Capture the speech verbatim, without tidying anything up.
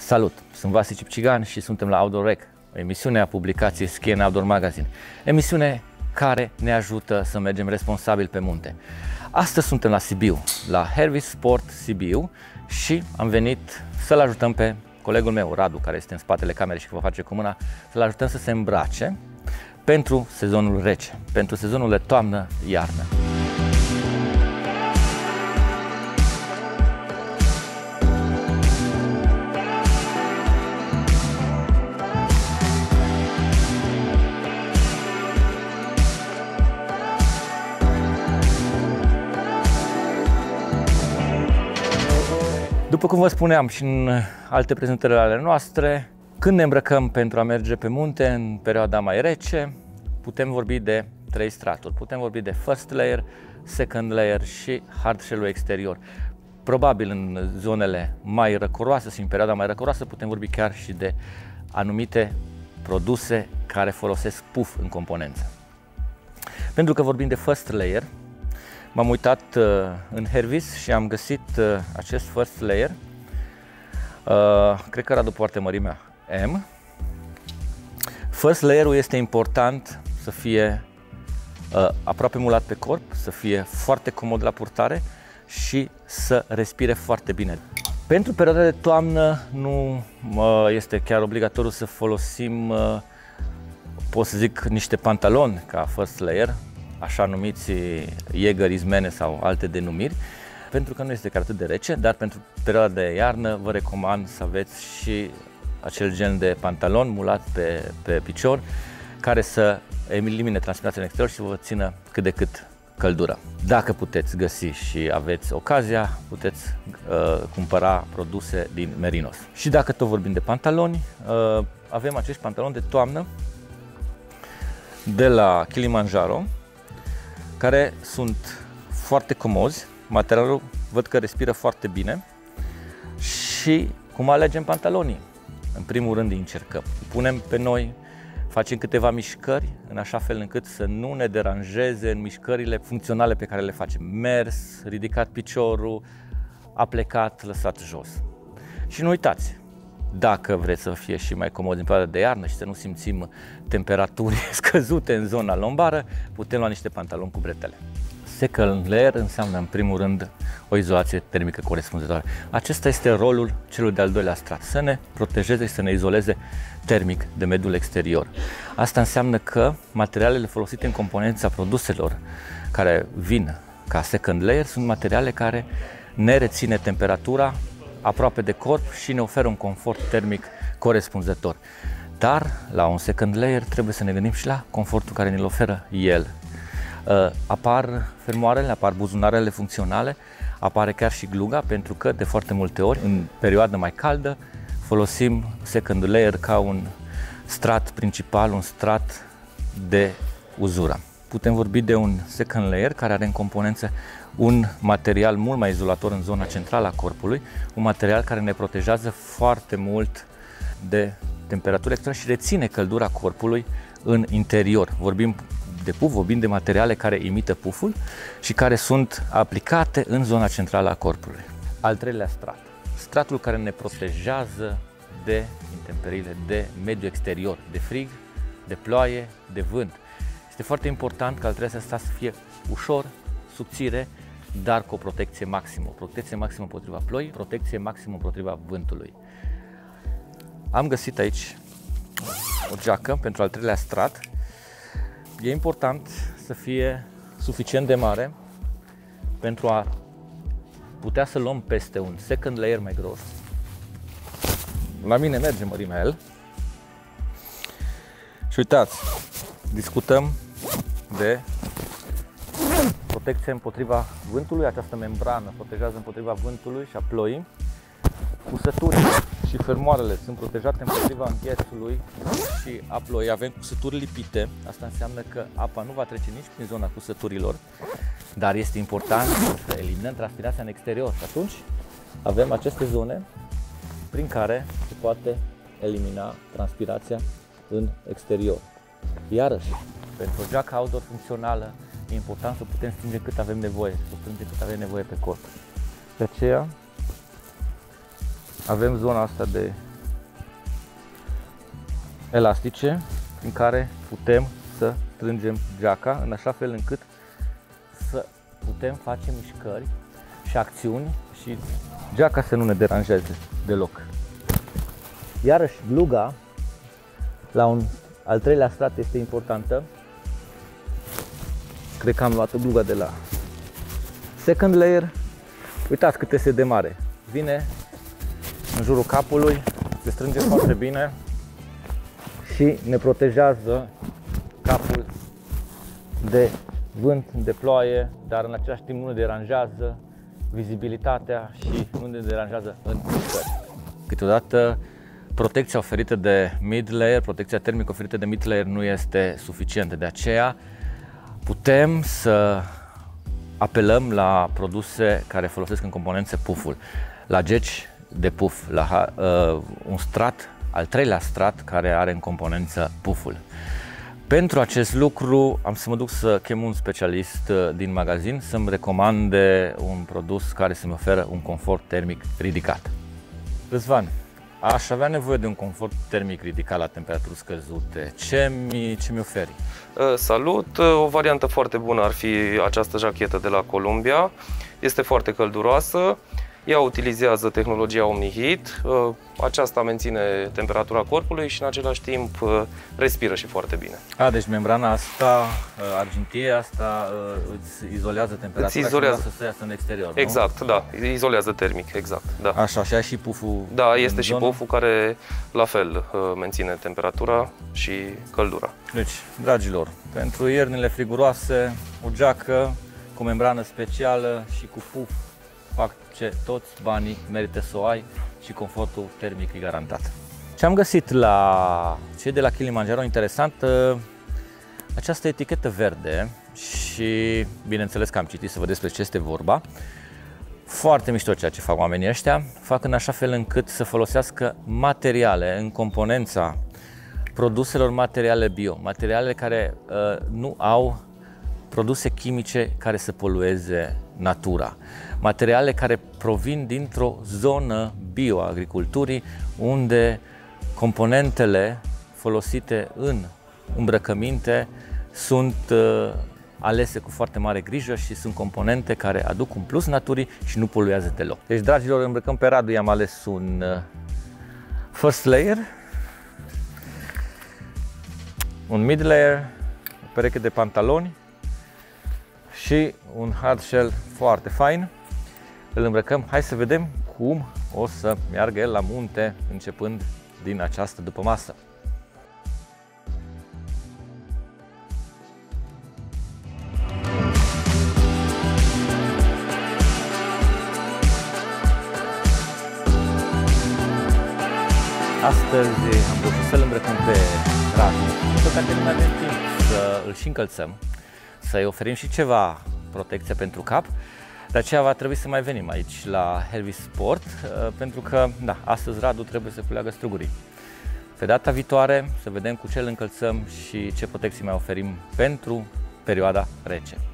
Salut! Sunt Vasi Cipcigan și suntem la Outdoor Rec, o emisiune a publicației Ski and Outdoor Magazine, emisiune care ne ajută să mergem responsabil pe munte. Astăzi suntem la Sibiu, la Hervis Sport Sibiu și am venit să-l ajutăm pe colegul meu, Radu, care este în spatele camerei și vă face cu mâna, să-l ajutăm să se îmbrace pentru sezonul rece, pentru sezonul de toamnă-iarnă. După cum vă spuneam și în alte prezentări ale noastre, când ne îmbrăcăm pentru a merge pe munte în perioada mai rece, putem vorbi de trei straturi. Putem vorbi de first layer, second layer și hard shell-ul exterior. Probabil în zonele mai răcoroase și în perioada mai răcoroasă putem vorbi chiar și de anumite produse care folosesc puf în componență. Pentru că vorbim de first layer, m-am uitat uh, în Hervis și am găsit uh, acest first layer. Uh, cred că era după poartă mărimea M. First layer-ul este important să fie uh, aproape mulat pe corp, să fie foarte comod la purtare și să respire foarte bine. Pentru perioada de toamnă nu uh, este chiar obligatoriu să folosim, uh, pot să zic, niște pantaloni ca first layer, așa numiți Jäger, Izmene sau alte denumiri, pentru că nu este chiar atât de rece, dar pentru perioada de iarnă vă recomand să aveți și acel gen de pantalon mulat pe, pe picior, care să elimine transpirația în exterior și să vă țină cât de cât căldură. Dacă puteți găsi și aveți ocazia, puteți uh, cumpăra produse din Merinos. Și dacă tot vorbim de pantaloni, uh, avem acești pantaloni de toamnă de la Kilimanjaro, care sunt foarte comozi, materialul văd că respiră foarte bine. Și cum alegem pantalonii? În primul rând îi încercăm, îi punem pe noi, facem câteva mișcări în așa fel încât să nu ne deranjeze în mișcările funcționale pe care le facem. Mers, ridicat piciorul, aplecat, lăsat jos. Și nu uitați, dacă vreți să fie și mai comod în perioada de iarnă și să nu simțim temperaturi scăzute în zona lombară, putem lua niște pantaloni cu bretele. Second layer înseamnă în primul rând o izolație termică corespunzătoare. Acesta este rolul celui de-al doilea strat, să ne protejeze și să ne izoleze termic de mediul exterior. Asta înseamnă că materialele folosite în componența produselor care vin ca second layer sunt materiale care ne reține temperatura aproape de corp și ne oferă un confort termic corespunzător. Dar la un second layer trebuie să ne gândim și la confortul care ne-l oferă el. Uh, apar fermoarele, apar buzunarele funcționale, apare chiar și gluga, pentru că de foarte multe ori, în perioada mai caldă, folosim second layer ca un strat principal, un strat de uzură. Putem vorbi de un second layer care are în componență un material mult mai izolator în zona centrală a corpului, un material care ne protejează foarte mult de temperatură extremă și reține căldura corpului în interior. Vorbim de puf, vorbim de materiale care imită puful și care sunt aplicate în zona centrală a corpului. Al treilea strat, stratul care ne protejează de intemperiile, de mediul exterior, de frig, de ploaie, de vânt. Este foarte important ca al treilea strat să fie ușor, subțire, dar cu o protecție maximă. O protecție maximă împotriva ploii, protecție maximă împotriva vântului. Am găsit aici o geacă pentru al treilea strat. E important să fie suficient de mare pentru a putea să luăm peste un second layer mai gros. La mine merge mărimea L. Și uitați, discutăm de protecție împotriva vântului. Această membrană protejează împotriva vântului și a ploii. Cusăturile și fermoarele sunt protejate împotriva înghețului și a ploii. Avem cusături lipite. Asta înseamnă că apa nu va trece nici prin zona cusăturilor, dar este important să eliminăm transpirația în exterior. Și atunci avem aceste zone prin care se poate elimina transpirația în exterior. Iarăși, pentru o geacă outdoor funcțională, e important să putem strânge cât avem nevoie, să strângem cât avem nevoie pe corp. De aceea avem zona asta de elastice în care putem să strângem geaca în așa fel încât să putem face mișcări și acțiuni și geaca să nu ne deranjeze deloc. Iarăși gluga la un al treilea strat este importantă. Cred că am luat gluga de la second layer. Uitați cât este de mare. Vine în jurul capului, se strânge foarte bine și ne protejează capul de vânt, de ploaie, dar în același timp nu ne deranjează vizibilitatea și nu ne deranjează în mișcări. Câteodată protecția oferită de mid layer, protecția termică oferită de mid layer nu este suficientă, de aceea putem să apelăm la produse care folosesc în componențe pufful, la geci de puff, la uh, un strat, al treilea strat care are în componență pufful. Pentru acest lucru am să mă duc să chem un specialist din magazin să-mi recomande un produs care să-mi oferă un confort termic ridicat. Răzvan, aș avea nevoie de un confort termic ridicat la temperaturi scăzute. Ce mi, ce mi oferi? Salut! O variantă foarte bună ar fi această jachetă de la Columbia. Este foarte călduroasă. Ea utilizează tehnologia OmniHeat. Aceasta menține temperatura corpului și în același timp respiră și foarte bine. A, deci membrana asta, argintie, asta îți izolează temperatura îți izolează. Și nu să iasă în exterior, nu? Exact, da. Izolează termic, exact. Da. Așa, și ai și puful. Da, este și puful care la fel menține temperatura și căldura. Deci, dragilor, pentru iernile friguroase, o geacă cu membrană specială și cu puf fac ce toți banii merită să o ai și confortul termic e garantat. Ce am găsit la cei de la Kilimanjaro interesant, această etichetă verde și bineînțeles că am citit să văd despre ce este vorba. Foarte mișto ceea ce fac oamenii ăștia, fac în așa fel încât să folosească materiale în componența produselor materiale bio, materiale care uh, nu au produse chimice care să polueze natura, materiale care provin dintr-o zonă bioagriculturii unde componentele folosite în îmbrăcăminte sunt uh, alese cu foarte mare grijă și sunt componente care aduc un plus naturii și nu poluează deloc. Deci, dragilor, îmbrăcăm pe Radu, i-am ales un uh, first layer, un mid layer, o pereche de pantaloni și un hard shell foarte fain. Îl îmbrăcăm. Hai să vedem cum o să meargă el la munte începând din această dupămasă. Astăzi am putut să-l îmbrăcăm pe Radu, pentru că nu mai avem timp să îl și încălțăm, să-i oferim și ceva protecție pentru cap. De aceea va trebui să mai venim aici la Helvis Sport, pentru că da, astăzi Radu trebuie să culeagă strugurii. Pe data viitoare să vedem cu ce îl încălțăm și ce protecții mai oferim pentru perioada rece.